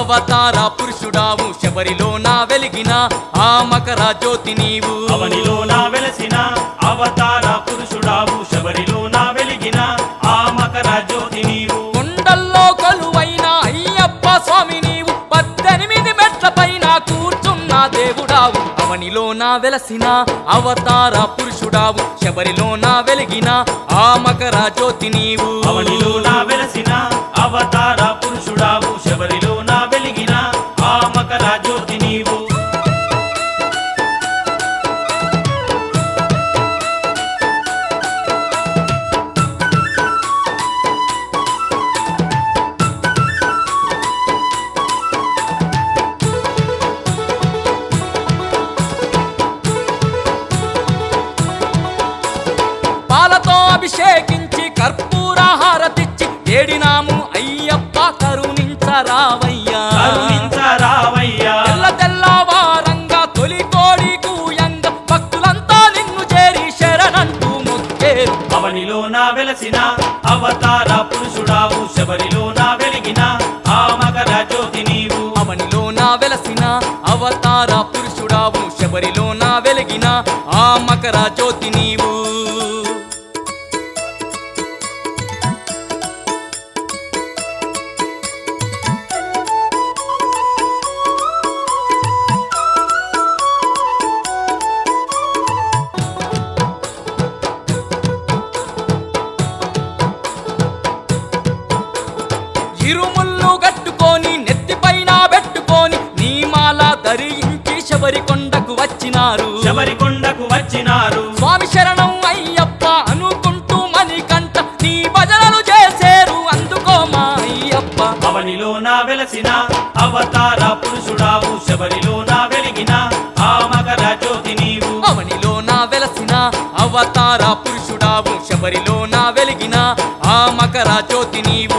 అవతార పురుషుడావు శబరిలోన వెలిగిన ఆ మకర జ్యోతి నీవు అవనిలోన వెలసిన అవతార పురుషుడావు శబరిలోన వెలిగిన ఆ మకర జ్యోతి నీవు కొండల్లో కొలువైన అయ్యప్ప స్వామి నీవు 18 మెట్ల పైన కూర్చున్న దేవుడావు అవనిలోన వెలసిన అవతార పురుషుడావు శబరిలోన వెలిగిన ఆ మకర జ్యోతి నీవు అవనిలోన వెలసిన అవతార పురుషుడావు శబరిలోన వెలిగిన ఆ మకర జ్యోతి నీవు పాలతో అభిషేకించి కర్పూర హారతిచ్చి ఏడినాము అయ్యప్ప కరుణించరావయ్యా కరుణించరావయ్యా తెల్ల తెల్లవారంగా తొలి కోడి కూయంగా భక్తులంతా నిన్ను చేరి శరణంటూ మొక్కేరు అవనిలోన వెలసిన అవతార పురుషుడావు శబరిలోన వెలిగిన ఆ మకర జ్యోతి నీవు అవనిలోన వెలసిన అవతార పురుషుడావు శబరిలోన వెలిగిన ఆ మకర జ్యోతి నీవు ఇరుముళ్ళు గట్టుకొని నెత్తిపైన పెట్టుకొని నీమాల ధరించి శబరికొండకు వచ్చినారు శబరికొండకు వచ్చినారు స్వామి శరణం అయ్యప్ప అనుకుంటూ మణికంఠ నీ భజనలు చేసేరు అందుకో మా అయ్యప్ప అవనిలోన వెలసిన అవతార పురుషుడావు శబరిలోన వెలిగిన ఆ మకర జ్యోతి నీవు అవనిలోన వెలసిన అవతార పురుషుడావు శబరిలోన వెలిగిన ఆ మకర జ్యోతి నీవు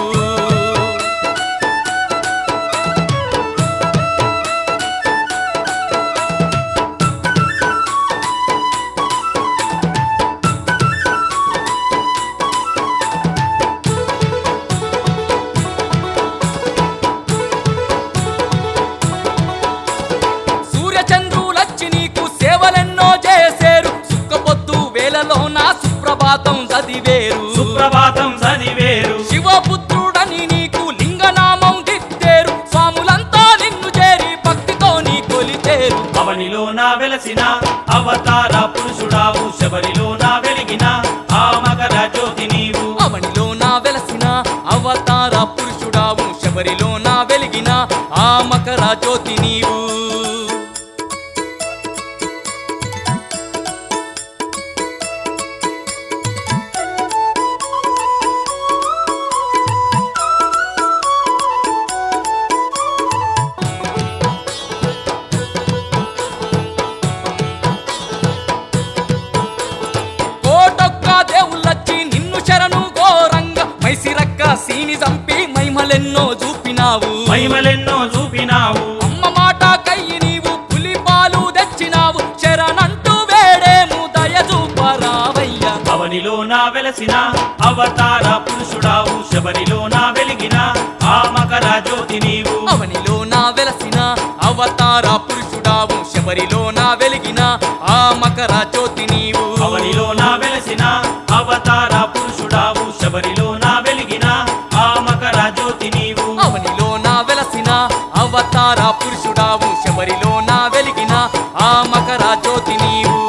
సూర్యచంద్రులచ్చి నీకు సేవలెన్నో చేసేరు సుక్కపొద్దు వేళలోన సుప్రభాతం చదివేరు సుప్రభాతం చదివేరు శివపుత్రుడని నీకు లింగనామం దిద్దేరు స్వాములంతా నిన్ను చేరి భక్తితో నీ కొలిచేరు అవనిలోన వెలసిన అవతార పురుషుడావు శబరిలోన వెలిగిన ఆ మకర జ్యోతి నీవు అవనిలోన వెలసిన అవతార పురుషుడావు శబరిలోన వెలిగిన ఆ మకర జ్యోతి నీవు కోటొక్క దేవుళ్ళచ్చి నిన్ను శరణు ఘోరంగా మైసిరక్క సీని చంపి మైమలెన్నో చూపినావు మహిమలెన్నో చూపినావు అమ్మ మాట కయ్యి నీవు పులిపాలు తెచ్చినావు శరణంటూ వేడేము దయచూపరావయ్యా అవనిలోన వెలసిన అవతార పురుషుడావు శబరిలోన వెలిగిన ఆ మకర జ్యోతి నీవు అవనిలోన వెలసిన అవతార పురుషుడావు శబరిలోన వెలిగిన ఆ మకర జ్యోతి నీవు అవనిలోన వెలసిన అవతార పురుషుడావు శబరిలోన వెలిగిన ఆ మకర జ్యోతి నీవు అవనిలోన వెలసిన అవతార పురుషుడావు శబరిలోన వెలిగిన ఆ మకర జ్యోతి నీవు